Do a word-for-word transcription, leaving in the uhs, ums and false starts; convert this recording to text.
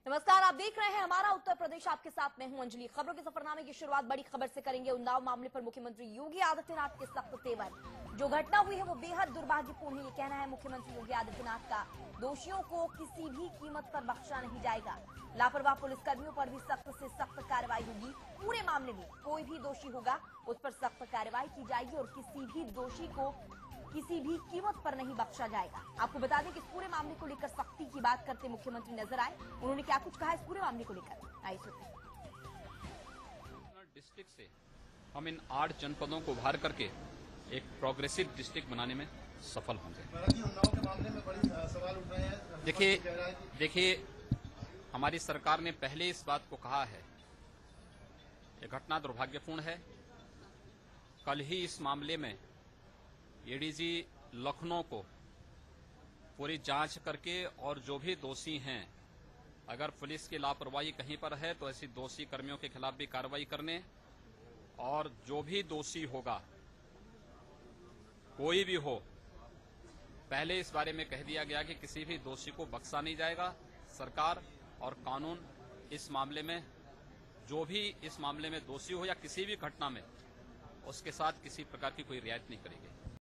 नमस्कार, आप देख रहे हैं हमारा उत्तर प्रदेश। आपके साथ मैं हूं अंजलि। खबरों के सफरनामे की शुरुआत बड़ी खबर से करेंगे। उन्नाव मामले पर मुख्यमंत्री योगी आदित्यनाथ के सख्त तेवर। जो घटना हुई है वो बेहद दुर्भाग्यपूर्ण है, ये कहना है मुख्यमंत्री योगी आदित्यनाथ का। दोषियों को किसी भी कीमत पर बख्शा नहीं जाएगा। लापरवाह पुलिसकर्मियों पर भी सख्त से सख्त कार्रवाई होगी। पूरे मामले में कोई भी दोषी होगा उस पर सख्त कार्रवाई की जाएगी और किसी भी दोषी को किसी भी कीमत पर नहीं बख्शा जाएगा। आपको बता दें कि इस पूरे मामले को लेकर सख्ती की बात करते मुख्यमंत्री नजर आए। उन्होंने क्या कुछ कहा इस पूरे मामले को लेकर, आइए सुनते हैं। डिस्ट्रिक्ट से हम इन आठ जनपदों को उभार करके एक प्रोग्रेसिव डिस्ट्रिक्ट बनाने में सफल होंगे। उन्नाव के मामले में बड़ी सवाल उठ रहे हैं। देखिए देखिए हमारी सरकार ने पहले इस बात को कहा है, ये घटना दुर्भाग्यपूर्ण है। कल ही इस मामले में एडीजी लखनऊ को पूरी जांच करके और जो भी दोषी हैं, अगर पुलिस की लापरवाही कहीं पर है तो ऐसी दोषी कर्मियों के खिलाफ भी कार्रवाई करने, और जो भी दोषी होगा कोई भी हो, पहले इस बारे में कह दिया गया कि किसी भी दोषी को बख्शा नहीं जाएगा। सरकार और कानून इस मामले में, जो भी इस मामले में दोषी हो या किसी भी घटना में, उसके साथ किसी प्रकार की कोई रियायत नहीं करेगी।